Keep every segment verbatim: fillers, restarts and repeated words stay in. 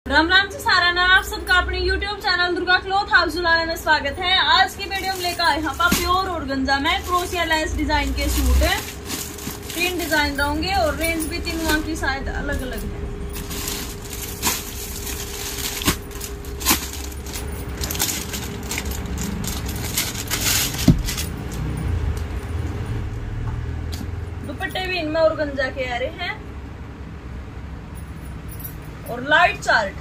राम राम से सारा ना आप सबका अपने YouTube channel Durga cloth house जुलाने में स्वागत है। आज की वीडियो में लेकर आए हम प्योर ऑर्गेन्जा में क्रोशिया लेस डिजाइन के सूट है। तीन डिजाइन रहेंगे और रेंज भी तीनों की शायद अलग अलग है। दुपट्टे भी इनमें ऑर्गेन्जा के आ रहे हैं और लाइट चार्ट।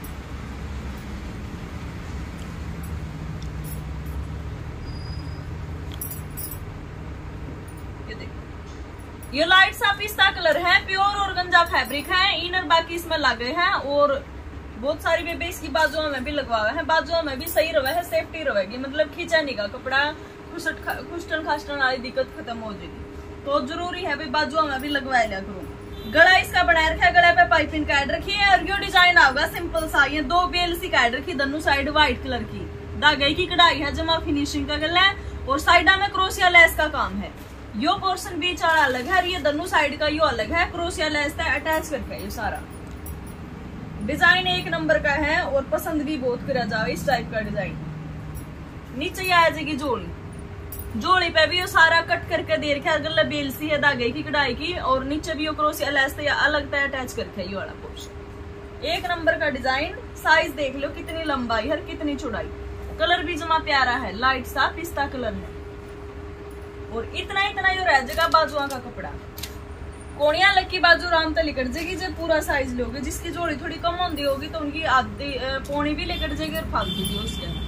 ये देखो, ये लाइट सा पिस्ता कलर है, प्योर ऑर्गेन्जा फैब्रिक है। इनर बाकी इसमें लगे हैं और बहुत सारी बेबे इसकी बाजुओं में भी लगवा हुआ है। बाजुओं में भी सही रहा है, सेफ्टी रहेगी, मतलब खींचा नहीं का कपड़ा, खुशटन खास्टन वाली दिक्कत खत्म हो जाएगी। तो जरूरी है भाई बाजुओं में भी लगवा लिया करो। गला इसका बनाया रखा है, गला पे पाइपिंग काट रखी है और ये डिजाइन आएगा सिंपल सा। ये दो बेल सी काट रखी दोनों साइड व्हाइट कलर की, धागे की कढ़ाई है, जमा फिनिशिंग का गला है और साइडा में क्रोशिया लेस का काम है। यो पोर्शन बीच वाला अलग है और ये दोनों साइड का यो अलग है, क्रोशिया लेस से अटैच करके है। ये सारा डिजाइन एक नंबर का है और पसंद भी बहुत करा जाए इस टाइप का डिजाइन। नीचे आ जाएगी जोड़ी, जोड़ी पे भी वो सारा कट करके दे रखा है, गला बेल सी है धागे की कढ़ाई की और नीचे भी वो क्रोशिया लेस से अलग से अटैच करके ये वाला पोर्शन। एक नंबर का डिजाइन। साइज देख लो कितनी लंबाई है कितनी चौड़ाई। कलर भी जमा प्यारा है, लाइट सा पिस्ता कलर है और इतना इतना यो रह जाएगा बाजुआ का कपड़ा। कोणिया लग की बाजू आराम से लिकट जाएगी जब पूरा साइज लोगे। जिसकी जोड़ी थोड़ी कम होती होगी तो उनकी आधी पौनी भी लिकट जाएगी और फालतू भी उसके।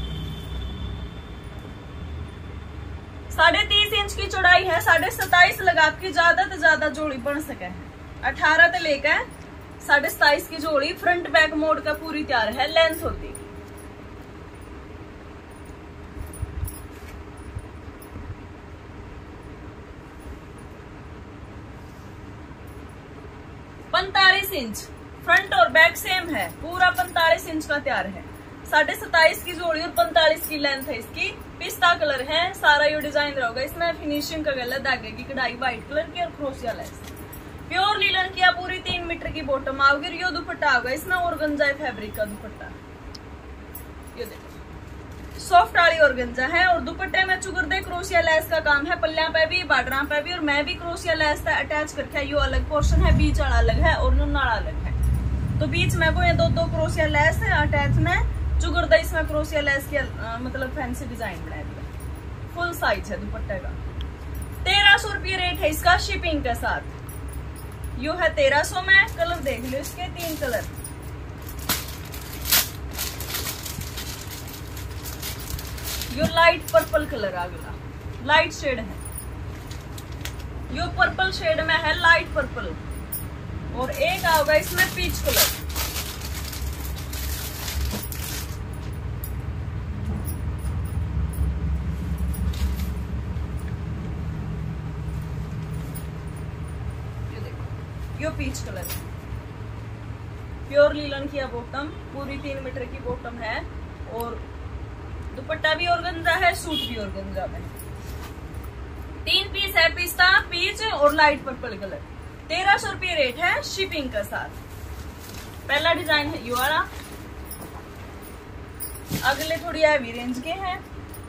साढ़े तीस इंच की चौड़ाई है, साढ़े सताइस लगा के ज्यादा से ज्यादा जोड़ी बन सके है। अठारह से लेकर साढ़े सताइस की जोड़ी फ्रंट बैक मोड का पूरी तैयार है, लेंथ होती। पैंतालीस इंच फ्रंट और बैक सेम है, पूरा पैंतालीस इंच का तैयार है। साढ़े सताइस की जोड़ी और पैंतालीस की लेंथ है इसकी। पिस्ता कलर है, सारा ये डिजाइन रहेगा। इसमें फिनिशिंग का गला, धागे की कढ़ाई व्हाइट कलर की और क्रोशिया लेस। प्योर लीलन की पूरी तीन मीटर की बॉटम आओगी। यो दुपट्टा होगा इसमें ऑर्गेन्जा फैब्रिक का दुपट्टा। ये देखो सॉफ्ट वाली ऑर्गेन्जा है और दुपट्टे में चुगरदे क्रोशिया लेस का काम है। पल्लिया पे भी बार्डर पे भी और मैं भी क्रोशिया लेस अटैच करके यो अलग पोर्शन है, बीच वाला अलग है और नुनाड़ा अलग है। तो बीच में वो ये दो दो क्रोशिया लेस है अटैच में, चुगरदा इसमें क्रोशिया लेस की आ, मतलब फैंसी डिजाइन बनाया दिया। फुल साइज है दुपट्टे का। तेरह सौ रुपये रेट है इसका शिपिंग के साथ। यो है तेरह सौ में। कलर देख लो इसके, तीन कलर। यो लाइट पर्पल कलर आ गया, लाइट शेड है। यो पर्पल शेड में है, लाइट पर्पल। और एक आओगा इसमें पीच कलर। यो पीच कलर है, प्योर लीलन की बॉटम, पूरी तीन मीटर की बॉटम है और दुपट्टा भी ऑर्गेन्जा है, सूट भी ऑर्गेन्जा में। तीन पीस है, पिस्ता, पीच और लाइट पर्पल कलर। तेरह सौ रुपये रेट है शिपिंग के साथ। पहला डिजाइन है ये वाला, अगले थोड़ी हैवी रेंज के हैं।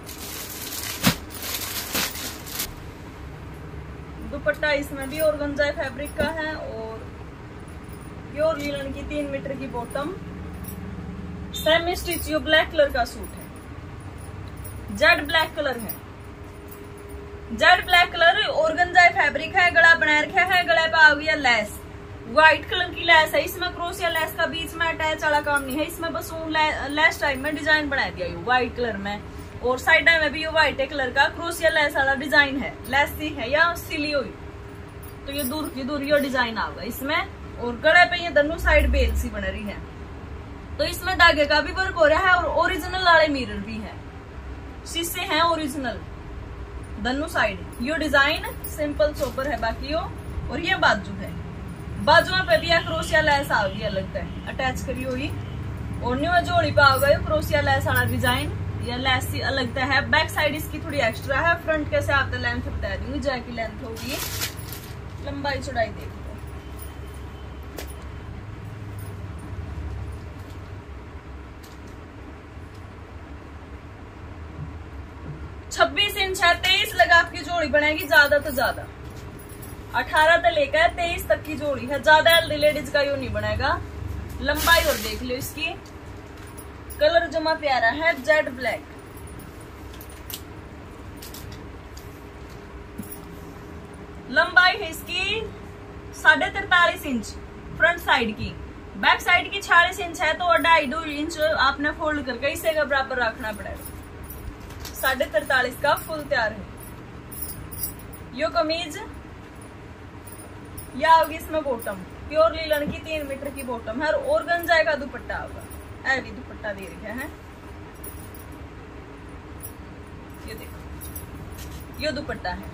दुपट्टा इसमें भी ऑर्गेन्जा फैब्रिक का है और प्योर लीलन की तीन मीटर की बॉटम। सेमी स्टिच यो ब्लैक कलर का सूट है, जेड ब्लैक कलर है। Jet black colour organza fabric है, गला बना रखा है, गले पे आ गया लेस, व्हाइट कलर की लेस है। इसमें क्रोशिया लेस का बीच में अटैच वाला काम नहीं है, इसमें बस लेस टाइप में डिजाइन बना दिया ये व्हाइट कलर में और साइड में भी ये व्हाइट कलर का क्रोशिया लेस वाला डिजाइन है। लेस सी है या सिली हुई तो ये दूर की दूर ये डिजाइन आएगा इसमें। और गले पे ये दोनों साइड बेल सी बन रही है, तो इसमें धागे का भी वर्क हो रहा है और ओरिजिनल वाले मिरर भी है, शीशे हैं ओरिजिनल दोनों साइड। यो डिजाइन सिंपल सोपर है बाकी यो। और ये बाजू है, बाजुओं पे भी क्रोशिया लेस आ गई अलग है अटैच करी हुई और न्यू जोड़ी पे आओगा क्रोशिया लेस वाला डिजाइन। या लेस सी अलग है। बैक साइड इसकी थोड़ी एक्स्ट्रा है, फ्रंट के से आप लेंथ बता दूंगी जैकी लेंथ होगी। लंबाई चौड़ाई देख लो। इंच है, तेईस लगा आपकी जोड़ी बनेगी ज्यादा तो ज्यादा। अठारह से लेकर तेईस तक की जोड़ी है, ज्यादा लेडीज का यू नहीं बनेगा। लंबाई और देख लो इसकी, कलर जमा प्यारा है, जेड ब्लैक। लंबाई है इसकी साढ़े तैतालीस इंच फ्रंट साइड की, बैक साइड की छियालीस इंच है, तो ढाई दो इंच आपने फोल्ड करके इसे का बराबर रखना पड़ेगा। साढ़े तैतालीस का फुल तैयार है। यो कमीज या होगी इसमें बॉटम, प्योर लीलन की तीन मीटर की बॉटम है, और ऑर्गेन्जा का दुपट्टा होगा, हैवी दुपट्टा दे रखा है। ये देखो यो दुपट्टा है।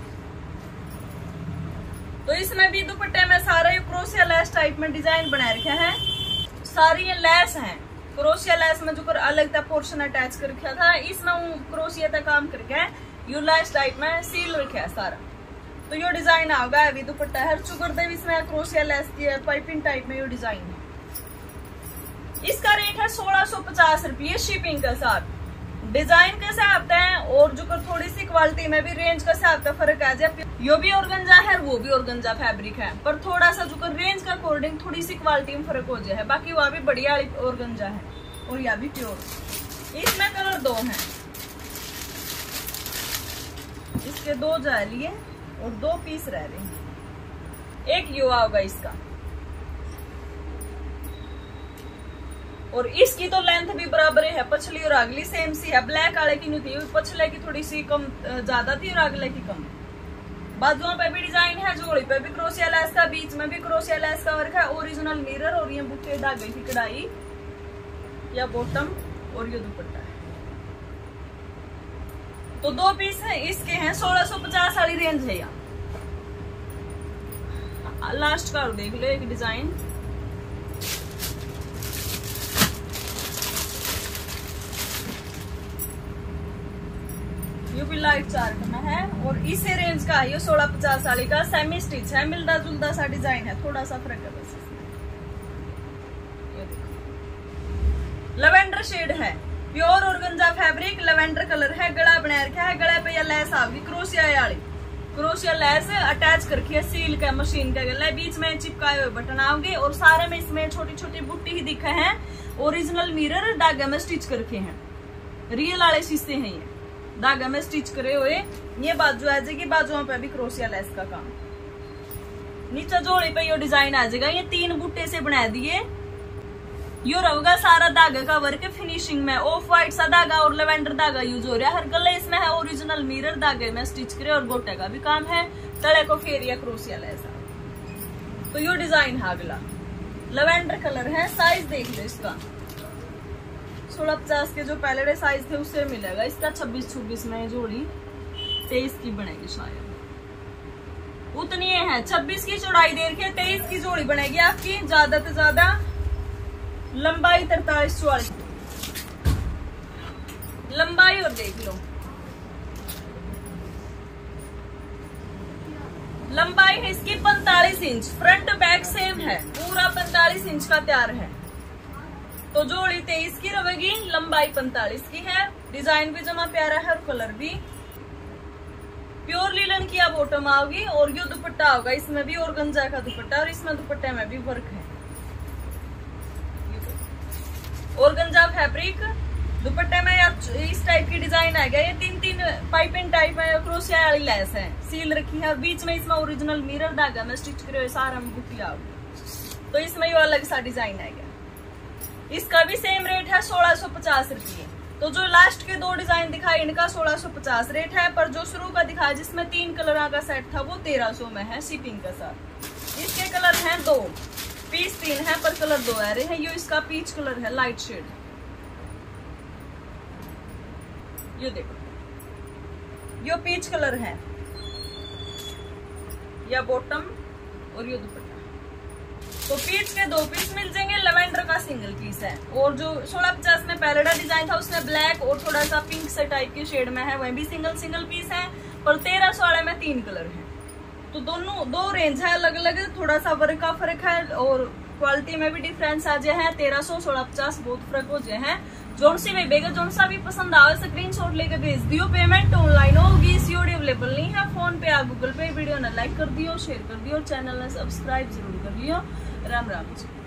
तो इसमें भी दुपट्टे में सारे क्रोशिया लेस टाइप में डिजाइन बना रखे हैं, सारी ये लेस हैं। क्रोशिया लेस में जो कर अलग था पोर्शन अटैच कर रखा था, इसमें क्रोशिया का काम करके यू लेस टाइप में सील रखा है सारा। तो यो डिजाइन आएगा, हैवी दुपट्टा है, चुकर दे इसमें क्रोशिया लेस की है, पाइपिंग टाइप में यो डिजाइन है। इसका रेट है सोलह सौ पचास रुपये शिपिंग के साथ। डिजाइन कैसे आते हैं और जो कर थोड़ी सी क्वालिटी में भी रेंज कैसे आता है फर्क आ जाए। यो भी ऑर्गेन्जा है, वो भी ऑर्गेन्जा फैब्रिक है, पर थोड़ा सा जो कर रेंज का अकॉर्डिंग थोड़ी सी क्वालिटी में फर्क हो जाए। बाकी वह भी बढ़िया ऑर्गेन्जा है और यह भी प्योर। इसमें कलर दो हैं, इसके दो जा लिए और दो पीस रह रहे हैं। एक युवा होगा इसका, और इसकी तो लेंथ भी बराबर है, पछली और अगली सेम सी है। ब्लैक वाले की नहीं थी, पछले की थोड़ी सी कम ज्यादा थी और अगले की कम। बाजुओं पे भी डिजाइन है, जोड़ी पे भी क्रोशिया लेस का, बीच में भी क्रोशिया लेस का वर्क है, ओरिजिनल मिरर और ये बुट्टे धागे की कढ़ाई या बॉटम और ये दुपट्टा है। तो दो पीस है इसके हैं, सोलह सौ पचास वाली रेंज है। यहाँ लास्ट का देख लो एक डिजाइन, ये भी लाइट चार्ट में है और इसी रेंज का है। ये सोलह पचास वाली का सेमी स्टिच है, मिलता जुलता सा डिजाइन है, थोड़ा सा फर्क है बस। लेवेंडर शेड है, pure organza fabric, lavender colour है, गला बना रखा है। गले पे यह लेस आएगी क्रोशिया वाली, क्रोशिया लेस अटैच करके है सील का मशीन का गला, बीच में चिपकाए हुए बटन आओगे और सारे में इसमें छोटी छोटी बुट्टी ही दिखे हैं। ओरिजिनल मिरर धागा में स्टिच करके हैं, रियल वाले शीशे हैं, ये धागा में स्टिच करे हुए। ये बाजू आ जाएगी, बाजुओं पे भी क्रोशिया लेस का काम। नीचे जोड़ी पे ये डिजाइन आ जाएगा, ये तीन बुट्टे से बना दिए। यो रहेगा सारा धागा का वर्क फिनिशिंग में, ऑफ व्हाइट सा धागा और लेवेंडर धागा यूज हो रहा है। हर गले इसमें है ओरिजिनल मिरर धागे में स्टिच करे और गोटे का भी काम है, तले को फेरिया क्रोशिया लेस। तो यो डिजाइन है अगला, लेवेंडर कलर है। साइज देख लो इसका, सोलह पचास के जो पहले साइज थे उससे मिलेगा। इसका छब्बीस छब्बीस में जोड़ी तेईस की बनेगी, शायद उतनी है। छब्बीस की चौड़ाई दे रखी है, तेईस की जोड़ी बनेगी आपकी, ज्यादा से ज्यादा। लंबाई तैतालीस चौवालीस लंबाई और देख लो, लंबाई है इसकी पैंतालीस इंच, फ्रंट बैक सेम है, पूरा पैंतालीस इंच का तैयार है। तो जोड़ी तेईस की रहेगी, लंबाई पैंतालीस की है। डिजाइन भी जमा प्यारा है और कलर भी प्योर लीलन की आप बॉटम आओगी और यो दुपट्टा होगा, इसमें भी ऑर्गेन्जा का दुपट्टा और इसमें दुपट्टे में भी वर्क है। ऑर्गेन्जा फैब्रिक दुपट्टे में या इस टाइप की डिजाइन आ गया। ये तीन तीन पाइपिंग टाइप में क्रोशिया वाली लेस है, सील रखी है और बीच में इसमें ओरिजिनल मिरर धागा में स्टिच करे हुए सारा में बुट्टी आओगी। तो इसमें यो अलग सा डिजाइन आ गया। इसका भी सेम रेट है सोलह सौ पचास रुपये। तो जो लास्ट के दो डिजाइन दिखाई इनका सोलह सौ पचास रेट है, पर जो शुरू का दिखाया जिसमें तीन कलर का सेट था वो तेरह सौ में है शिपिंग के साथ। इसके कलर हैं दो, पीस तीन है पर कलर दो आ रहे हैं। ये इसका पीच कलर है, लाइट शेड। ये देखो, ये पीच कलर है, या बॉटम और ये दुपट्टा। तो पीच के दो पीस मिल जाएंगे, लेवेंडर का सिंगल पीस है। और जो सोलह पचास में पैलेडा डिजाइन था उसमें ब्लैक और थोड़ा सा पिंक से टाइप के शेड में है, वह भी सिंगल सिंगल पीस है। पर तेरह सौ वाले में तीन कलर है। तो दोनों दो रेंज है अलग अलग, थोड़ा सा वर्क का फर्क है और क्वालिटी में भी डिफरेंस आ जाए है। तेरह सौ सोलह पचास बहुत फर्क हो जाए है। जोन सी बेबेगा जोन सा भी पसंद आवे स्क्रीनशॉट लेकर भेज दियो। पेमेंट ऑनलाइन होगी, सीओडी अवेलेबल नहीं है। फोन पे या गूगल पे। वीडियो ने लाइक कर दियो, शेयर कर दियो, चैनल ने सब्सक्राइब जरूर कर लियो। राम राम जी।